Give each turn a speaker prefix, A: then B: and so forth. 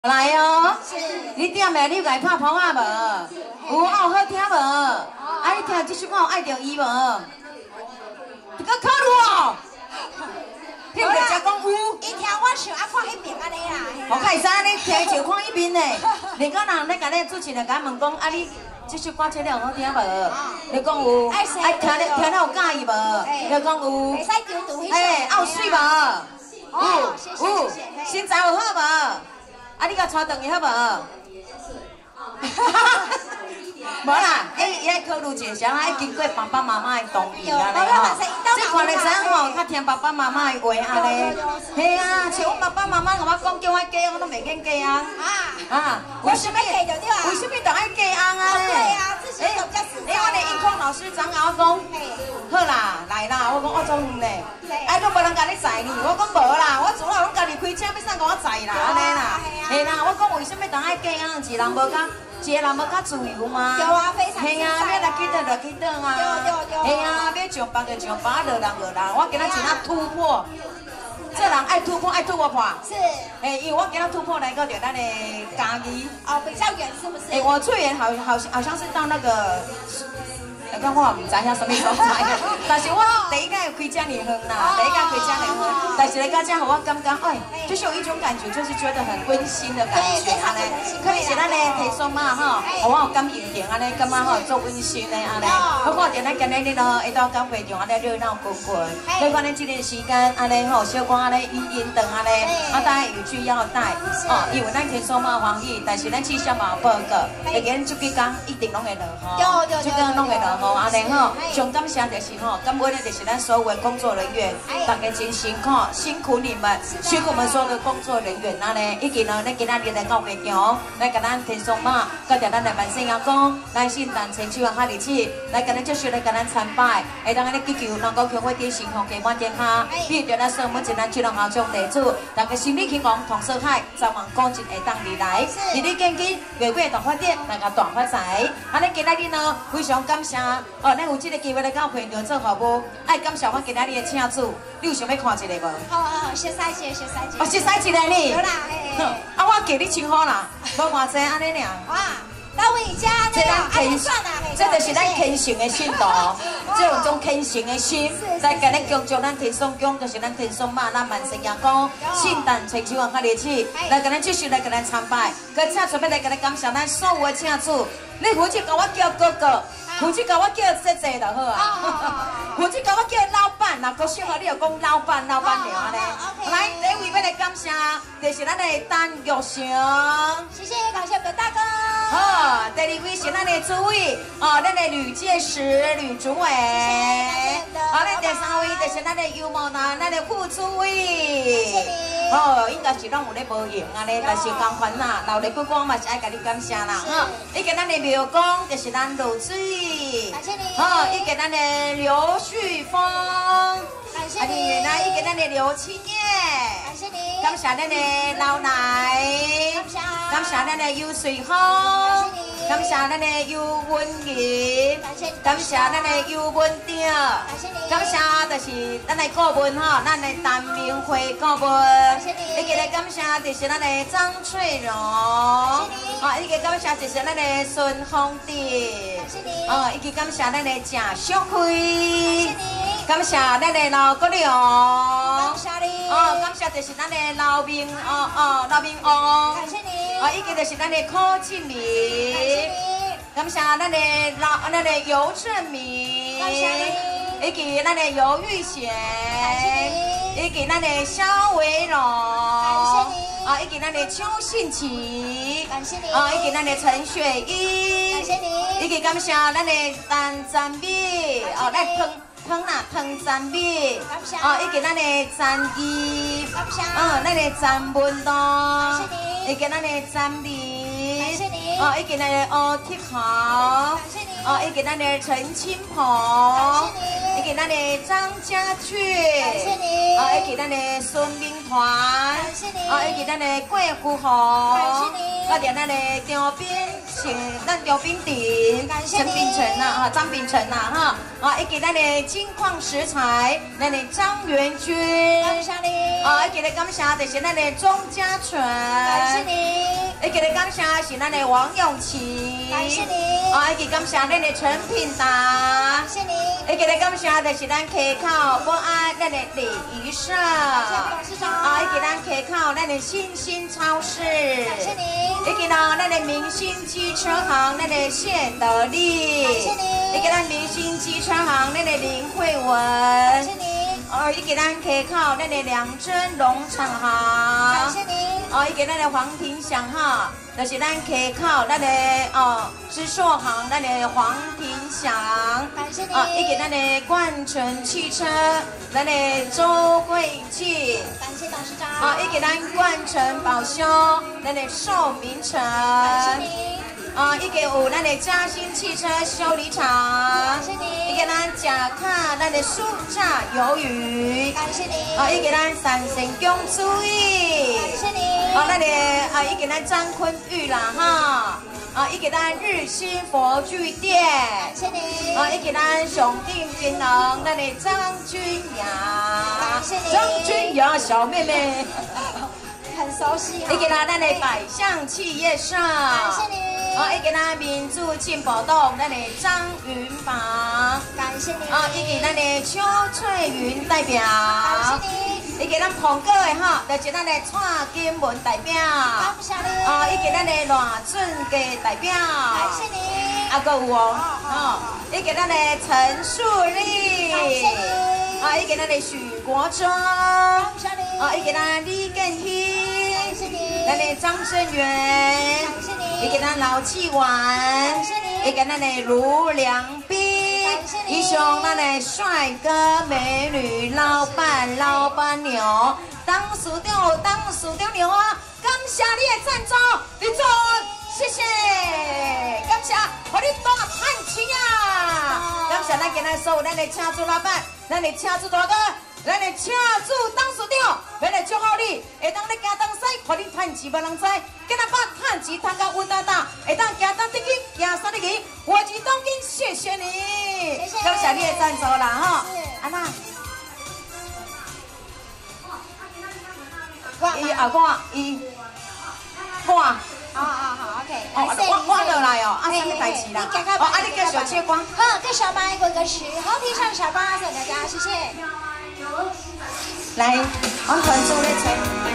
A: 来哦，你点的你来拍捧啊无？有好听无？啊，你听这首歌有爱着伊无？这个考虑哦，听着才讲有。
B: 伊听我唱啊，看迄边安尼啦。
A: 我开始你听就看一边嘞。另个人咧，甲你主持人甲问讲，啊你这首歌这了好听无？你讲有，爱听了有介意无？你讲有。
B: 袂使丢丢迄首。
A: 哎，有水无？
B: 哦，谢谢谢谢。
A: 身材有好无？啊，你甲带转去好无？无啦，伊爱考虑一下，爱经过爸爸妈妈的同意安尼吼。即看咧知影吼，较听爸爸妈妈的话安尼。嘿啊，像阮爸爸妈妈甲我讲叫我嫁，我都袂肯嫁啊。
B: 为什么嫁就对啊？
A: 为什么都爱嫁啊？
B: 对啊，自己都比较实在。
A: 我的音控老师张敖讲，好啦，来啦，我讲我做远嘞，哎，都无人甲你载你，我讲无啦，我从来拢家己开车，要啥甲我载啦，安尼啦，嘿啦，我讲为什么都爱嫁啊？一人无甲。一个人要较自由吗？
B: 对啊，非常。
A: 嘿啊，要来去倒就去倒啊。
B: 对。
A: 嘿啊，要上班就上班，落人落人。我今仔真啊突破，这人爱突破，爱突破。
B: 是。
A: 哎，因为我今仔突破来到着咱的嘉义。
B: 哦，比较远是不是？
A: 哎，我最远好像是到那个。我唔知影什么所在，但是我第一间有开遮尔远啦，第一间开遮尔远，但是来到遮，我感觉哎，就是有一种感觉，就是觉得很温馨的感觉安尼。可能是咱的提松嘛吼，我有感应着安尼，感觉吼做温馨的安尼。我看着咱今日呢，会到港会场安尼热闹滚滚。所以讲咱这个时间安尼吼，小可安尼引导安尼，当然有句要带哦，因为咱提松嘛欢喜，但是咱气象嘛有报告，会见这几天一定拢会落吼，这几天拢会落。安尼吼，上感谢就是吼，感恩的就是咱所有的工作人员，大家真辛苦，辛苦你们，辛苦我们所有的工作人员安尼，以及呢，咱今仔日来到会场，来甲咱提送嘛，甲着咱来万圣爷公，咱圣诞千秋哈日子，来甲咱就是来甲咱参拜，会当安尼祈求能够强化啲幸福、健康、健康，比着咱所每一咱这两项地主，大家心理健康同寿海，早晚过节会当日来，日日健康，月月大发展，大家大发财，安尼今仔日呢，非常感谢。哦，咱有这个机会来到会场做服务，爱感谢我今仔日的请主，你有想要看一个无？
B: 好，谢谢姐。
A: 哦，谢谢一个呢。
B: 有啦，
A: 啊，我给你请好啦，无偌济安尼尔。
B: 哇，到位家呢？
A: 这咱
B: 天算啦，
A: 这就是咱虔诚的信徒，这有种虔诚的心，来甲咱恭祝咱天松宫，就是咱天松妈，咱万圣爷公，圣诞千秋万哈日子，来甲咱继续来甲咱参拜，搁请准备来甲咱感谢咱所有的请主，你负责甲我叫哥哥。负责甲我叫姐姐就好啊，负责甲我叫老板，若搁适合你就讲老板娘安尼。来，第一位要来感谢，就是咱的陈玉成。
B: 谢谢，感谢葛大哥。
A: 好，第二位是咱的主委，哦，咱的吕介石吕主委。好嘞，第三位就是咱的尤某男，咱的副主委。
B: 谢谢你。
A: 哦，应该是拢有咧无用安尼，但是同款啦，老咧国光嘛是爱甲你感谢啦。哈，伊个咱的庙公就是咱陆水，
B: 感谢你。
A: 好，伊个咱的刘旭峰，
B: 感谢你。
A: 伊个咱的刘青叶，
B: 感谢你。
A: 感谢咱的老奶，感谢咱的尤水芳，感谢咱的尤文怡，感谢咱的尤文定，
B: 感谢你。
A: 感谢就是咱的顾问哈，咱的陈明辉顾问。伊个来感谢就是咱的张翠荣，啊，伊个感谢就是咱的孙丰迪，啊，伊个感谢咱的郑淑辉，感谢咱的老国良，
B: 感谢你，
A: 哦，感谢就是咱的老明老明王，
B: 感谢你，
A: 啊，伊个就是咱的柯敬明，感谢咱的尤正明，
B: 感谢你，
A: 以及咱的尤玉贤，以及咱的肖维荣，感
B: 谢你，
A: 啊，以及咱的邱信琪，
B: 感谢你，
A: 啊，以及咱的陈雪依，
B: 感谢你，
A: 以及感谢咱的陈占美，哦，来汤占美，哦，以及咱的占依，咱的占文东，感谢你，以及咱的占丽，感谢你，哦，以及咱的欧铁豪，感谢你，哦，以及咱的陈清鹏，感谢你。 也给咱的张家俊，
B: 感谢你。
A: 也给咱的孙明团，
B: 感谢你。
A: 也给咱的桂富红，
B: 感谢你。
A: 连咱的张斌咱张斌鼎，
B: 感谢你。
A: 陈秉承呐，张秉承呐，也给咱的金矿石材，咱的张元军，
B: 感谢你。
A: 也给咱感谢就是咱的钟家纯，
B: 感谢你。
A: 也给咱感谢是咱的王永琪，
B: 感谢你。
A: 也给感谢咱的陈品达，
B: 感谢你。
A: 也给咱感谢就是咱溪口保安咱的李仪社，
B: 董事长。
A: 也给咱溪口咱的新兴超市，
B: 感谢你。
A: 也给咱的明星机车行咱的谢德利，
B: 感谢你。
A: 也给咱明星机车行咱的林慧文，
B: 感谢你。
A: 也给咱溪口咱的良珍农场行，
B: 感谢你。
A: 也给咱的黄庭祥哈，就是咱溪口咱的知硕行咱的黄庭祥，
B: 感谢你。
A: 也给咱的冠城汽车咱的周贵庆，
B: 感谢董事长。
A: 也给咱冠城保修咱的寿明成，
B: 感谢你。
A: 也给有咱的嘉兴汽车修理厂，
B: 感谢你。
A: 也给咱甲卡咱的酥炸鱿鱼，
B: 感谢你。
A: 也给咱三成公主意，
B: 感谢你。
A: 咱的也给咱张坤玉啦哈，也给咱日新佛具店，
B: 感谢你。
A: 也给咱上定金能咱的张君雅，
B: 感谢你。
A: 张君雅小妹妹，
B: 很熟悉。
A: 也给咱的百象企业社，
B: 感谢你。
A: 也给咱民主进步党咱的张云芳，
B: 感谢你。
A: 也给咱的邱翠云代表，
B: 感谢你。
A: 也给咱捧歌的哈，就是咱的蔡金文代表，
B: 感谢你。
A: 也给咱的赖俊嘅代表，
B: 感谢你。
A: 还有哦，也给咱的陈树丽，
B: 感谢你。
A: 也给咱的许国忠，
B: 感谢你。
A: 也给咱李建熙，
B: 感谢你。
A: 咱的张生源，
B: 感谢你。
A: 也给咱老气丸，
B: 感谢你。
A: 也给咱的卢良斌，
B: 感谢你。
A: 以上咱的帅哥美女老板老板娘，当属长娘啊！感谢你的赞助，李总，谢谢，感谢，给你大叹气啊！感谢咱今日所有咱的车主老板，咱的车主大哥。咱的车主董事长，要来祝福你，会当咧行东西，互你趁钱无人知，今仔把趁钱趁到稳当当，会当行东得去，行西得去，我是当今，谢谢你，
B: 谢谢，
A: 感谢你的赞助啦哈，安娜，我，
B: 好 OK。
A: 我落来哦，什么代志啦？你继续切歌。
B: 好，给小白过歌曲，好听上小巴，谢谢大家，谢谢。
A: 来，我团组咧吹。